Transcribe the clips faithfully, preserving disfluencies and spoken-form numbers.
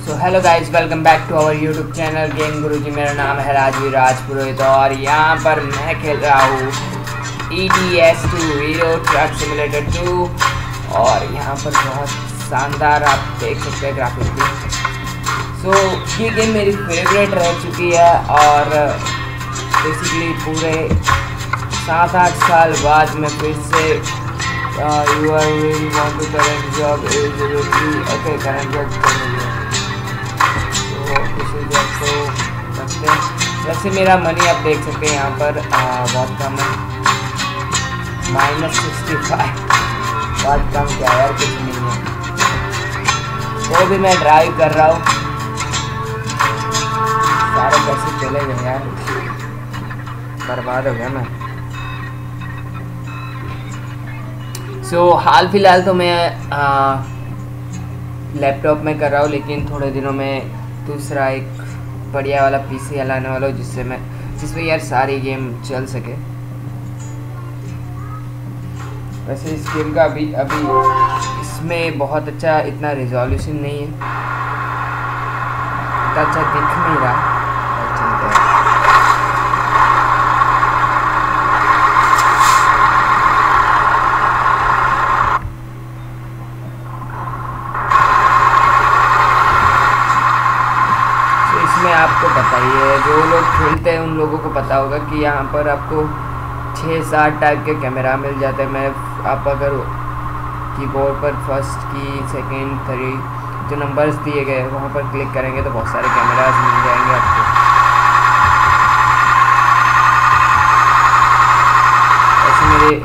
So hello guys, welcome back to our YouTube channel game Guruji. मेरा नाम है राजवीर राजपुरोहित और यहाँ पर मैं खेल रहा हूँ E T S two Euro truck simulator two. और यहाँ पर बहुत शानदार आप देख सकते हैं ग्राफिक्स भी। सो ये गेम मेरी फेवरेट रह चुकी है और बेसिकली पूरे सात आठ साल बाद मैं फिर से you are really want to current job okay current job सकते हैं। वैसे मेरा मनी आप देख सकते हैं यहाँ पर आ, बहुत कम है, माइनस सिक्सटी फाइव। बहुत कम क्या यार, कुछ नहीं है। तो भी मैं ड्राइव कर रहा हूँ, सारे पैसे चले गए यार, बर्बाद हो गया मैं। सो so, हाल फिलहाल तो मैं लैपटॉप में कर रहा हूँ, लेकिन थोड़े दिनों में दूसरा एक बढ़िया वाला पीसी लाने वाला हूँ जिससे मैं जिसमें यार सारी गेम चल सके। वैसे इस गेम का अभी अभी इसमें बहुत अच्छा इतना रिजोल्यूशन नहीं है, इतना अच्छा दिख नहीं रहा। चलते हैं। आपको पता ही है, जो लोग खेलते हैं उन लोगों को पता होगा कि यहाँ पर आपको छः सात टाइप के कैमरा मिल जाते हैं। मैं आप अगर कीबोर्ड पर फर्स्ट की सेकंड थर्ड जो नंबर्स दिए गए वहाँ पर क्लिक करेंगे तो बहुत सारे कैमरास मिल जाएंगे आपको। ऐसे मेरे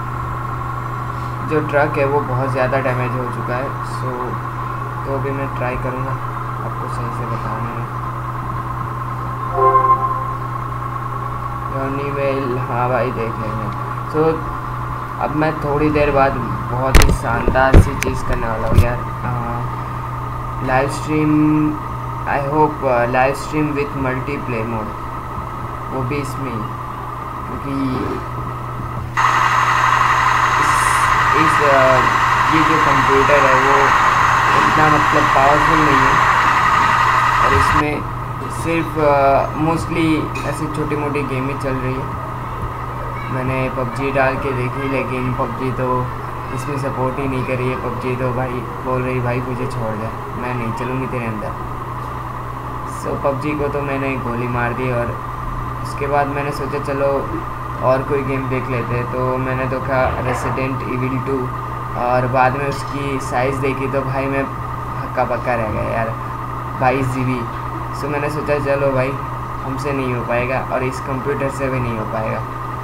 जो ट्रक है वो बहुत ज़्यादा डैमेज हो चुका है। सो तो भी मैं ट्राई करूँगा आपको सही से बताने में। वेल हाँ भाई, देख लेंगे। सो so, अब मैं थोड़ी देर बाद बहुत ही शानदार सी चीज़ करने वाला हूँ यार। Live stream, I hope live stream with multiplay mode, वो भी इसमें, क्योंकि इस, इस uh, ये जो कंप्यूटर है वो इतना मतलब पावरफुल नहीं है और इसमें सिर्फ मोस्टली uh, ऐसी छोटी मोटी गेम ही चल रही है। मैंने पबजी डाल के देखी, लेकिन पबजी तो इसमें सपोर्ट ही नहीं कर रही है। पबजी तो भाई बोल रही भाई मुझे छोड़ दे, मैं नहीं चलूँगी तेरे अंदर। सो so, पबजी को तो मैंने गोली मार दी और उसके बाद मैंने सोचा चलो और कोई गेम देख लेते हैं। तो मैंने देखा रेसिडेंट इविल टू और बाद में उसकी साइज़ देखी तो भाई मैं हक्का पक्का रह गया यार, बाईस जी बी। सो मैंने सोचा चलो भाई हमसे नहीं हो पाएगा और इस कंप्यूटर से भी नहीं हो पाएगा।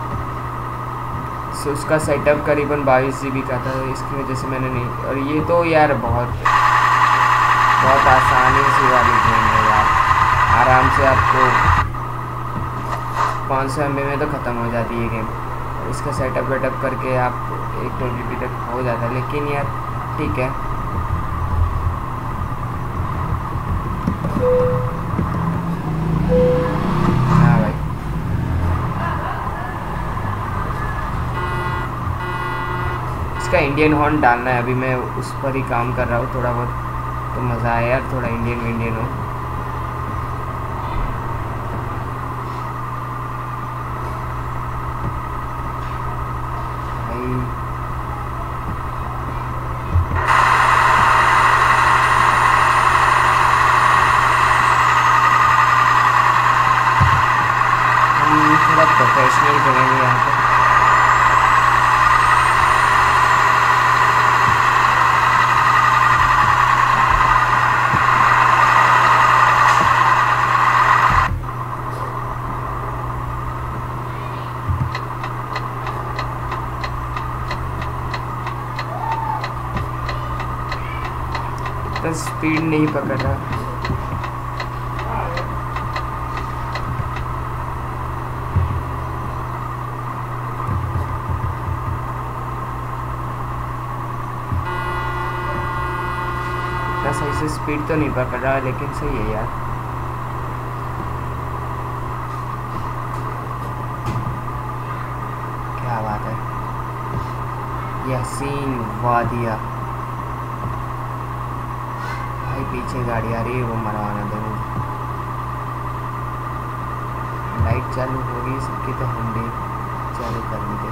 सो उसका सेटअप करीबन बाईस जी बी का था, इसकी वजह से मैंने नहीं। और ये तो यार बहुत बहुत आसानी से वाली गेम है यार, आराम से आपको पाँच सौ एम बी में तो ख़त्म हो जाती है गेम। इसका सेटअप वेटअप करके आप एक दो जी बी तक हो जाता है, लेकिन यार ठीक है। हाँ भाई, इसका इंडियन हॉर्न डालना है, अभी मैं उस पर ही काम कर रहा हूँ थोड़ा बहुत, तो मज़ा आया यार, थोड़ा इंडियन इंडियन हो। प्रोफेशनल करेंगे यहाँ पे। इतना स्पीड नहीं पकड़ रहा। सही से स्पीड तो नहीं पकड़ रहा, लेकिन सही है यार। क्या बात है। यासीन वादिया भाई पीछे गाड़ी आ रही है, वो मरवाना दे। वो लाइट चालू हो गई सबकी, तो हम भी चालू कर देंगे।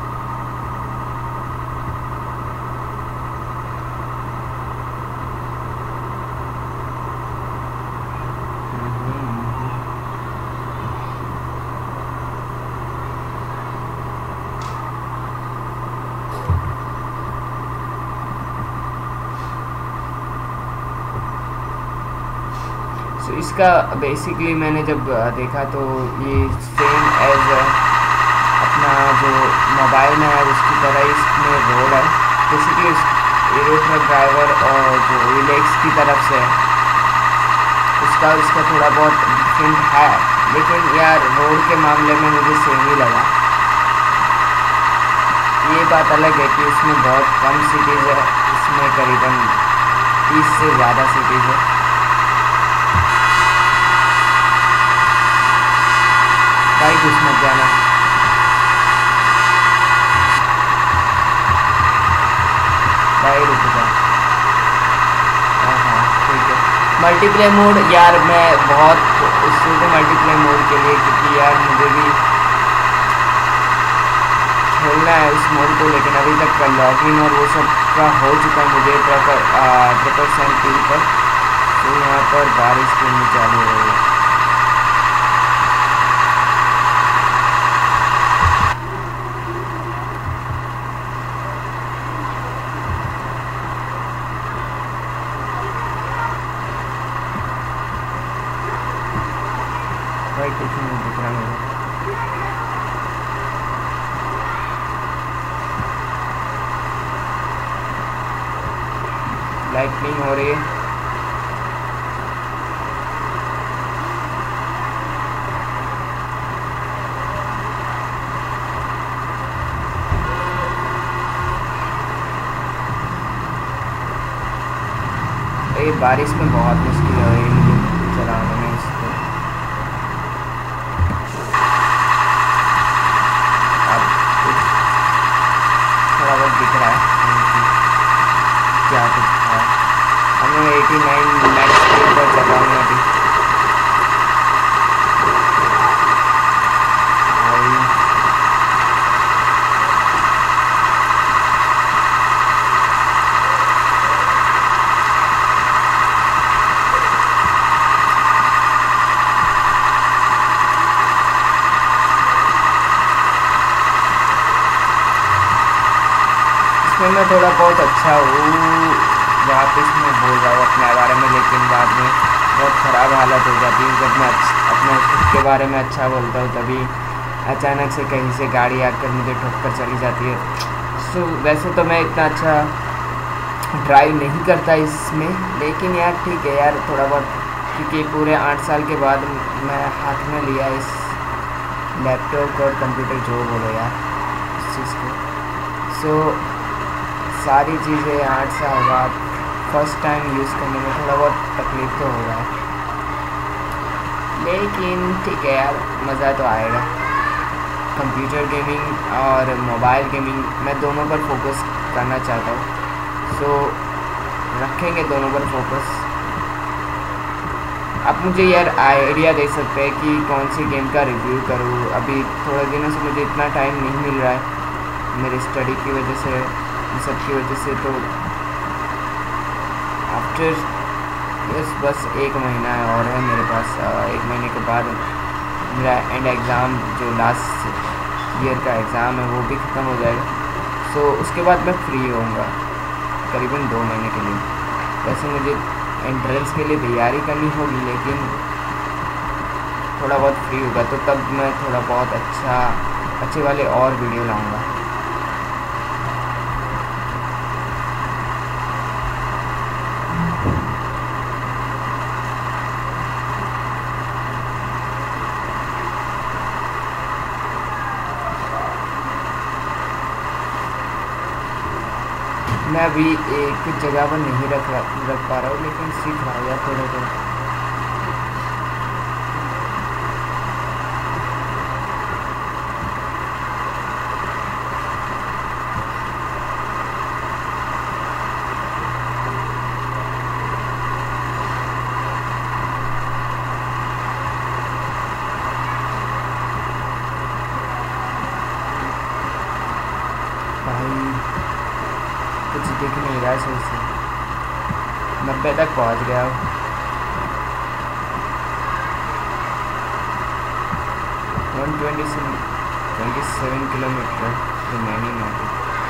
तो इसका बेसिकली मैंने जब देखा तो ये सेम एज अपना जो मोबाइल में है उसकी तरह इसमें रोड है। बेसिकली एरो ट्रक ड्राइवर और जो रिलैक्स की तरफ से उसका उसका थोड़ा बहुत डिफरेंट है, लेकिन यार रोड के मामले में मुझे सेम ही लगा। ये बात अलग है कि इसमें बहुत कम सिटीज़ है, इसमें करीबन तीस से ज़्यादा सिटीज़ है। भाई कुछ मत जाना। भाई रुक जा। हाँ हाँ ठीक है। मल्टीप्लेयर मोड यार मैं बहुत उत्सुक हूँ मल्टीप्लेयर मोड के लिए, क्योंकि यार मुझे भी खेलना है उस मोड को, लेकिन अभी तक का लॉगिन और वो सब का हो चुका है मुझे ट्रिपल ट्रिपल सेंट पर। तो यहाँ पर बारिश गिरनी चालू हो गई। भाई कुछ नहीं दिख रहा मेरे। लाइटनिंग हो रही है। ये बारिश में बहुत मुश्किल हो रही है मुझे चलाने में इसको। अब कुछ थोड़ा बहुत दिख रहा है क्या कुछ है। हमें एटी नाइन मैक्स स्पीड पर चला हूँ अभी। मैं थोड़ा बहुत अच्छा हूँ वापस मैं बोल रहा हूँ अपने बारे में, लेकिन बाद में बहुत ख़राब हालत हो जाती है जब मैं अपने खुद के बारे में अच्छा बोलता हूँ, तभी अचानक से कहीं से गाड़ी आकर मुझे ठोक कर चली जाती है। सो वैसे तो मैं इतना अच्छा ड्राइव नहीं करता इसमें, लेकिन यार ठीक है यार थोड़ा बहुत, क्योंकि पूरे आठ साल के बाद मैं हाथ में लिया इस लैपटॉप और कंप्यूटर जो बोलो यार इस चीज़ को। सो सारी चीज़ें आठ साल बाद फर्स्ट टाइम यूज़ करने में थोड़ा बहुत तकलीफ़ तो हो रहा है, लेकिन ठीक है यार मज़ा तो आएगा। कंप्यूटर गेमिंग और मोबाइल गेमिंग मैं दोनों पर फोकस करना चाहता हूँ, सो रखेंगे दोनों पर फोकस। आप मुझे यार आइडिया दे सकते हैं कि कौन सी गेम का रिव्यू करूँ। अभी थोड़े दिनों से मुझे इतना टाइम नहीं मिल रहा है मेरी स्टडी की वजह से, इन सब की वजह से। तो आफ्टर यस बस एक महीना और है मेरे पास। एक महीने के बाद मेरा एंड एग्ज़ाम जो लास्ट ईयर का एग्ज़ाम है वो भी ख़त्म हो जाएगा। सो उसके बाद मैं फ्री होऊंगा करीबन दो महीने के लिए। वैसे मुझे एंट्रेंस के लिए तैयारी करनी होगी, लेकिन थोड़ा बहुत फ्री होगा तो तब मैं थोड़ा बहुत अच्छा अच्छे वाले और वीडियो लाऊंगा। मैं अभी एक जगह पर नहीं रख रख पा रहा हूँ, लेकिन सीख रहा हूँ यार थोड़ा थोड़ा। है सही से, नब्बे तक पहुंच गया हूँ। One twenty seven twenty seven kilometre remaining है।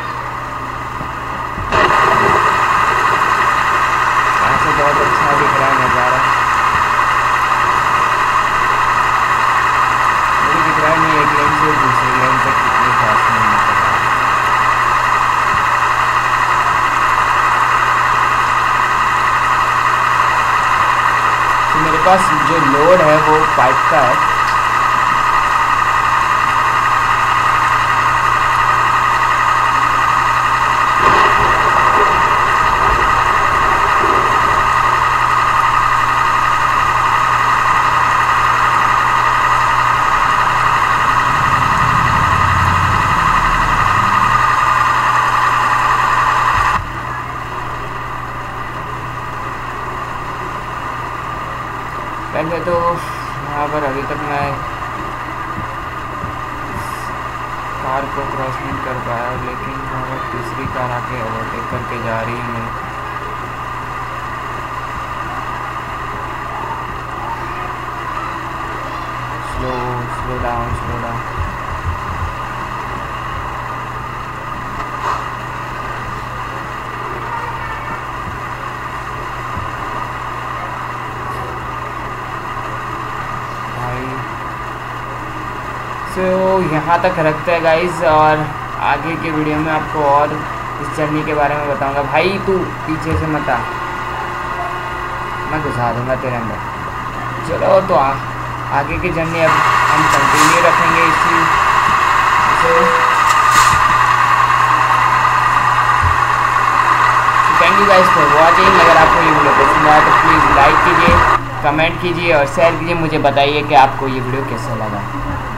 यहाँ से बहुत अच्छा दिख रहा है नज़ारा। मुझे दिख रहा है मैं एक लेन से दूसरी लेन तक कितनी फास्ट में निकल रहा हूँ। तो मेरे पास जो लोड है वो पाइप का है। पहले तो यहाँ पर अभी तक मैं कार को क्रॉस नहीं कर पाया, लेकिन यहाँ पर तीसरी कार आके ओवरटेक करके जा रही है। मैं slow slow down slow down. So so, यहाँ तक रखते हैं गाइज, और आगे के वीडियो में आपको और इस जर्नी के बारे में बताऊंगा। भाई तू पीछे से मत आ, मैं घुसा दूंगा तेरे अंदर। चलो तो आ, आगे की जर्नी अब हम कंटिन्यू रखेंगे इसी से। Thank you guys for watching. अगर आपको ये वीडियो पसंद आया तो प्लीज़ लाइक कीजिए, कमेंट कीजिए और शेयर कीजिए। मुझे बताइए कि आपको ये वीडियो कैसा लगा।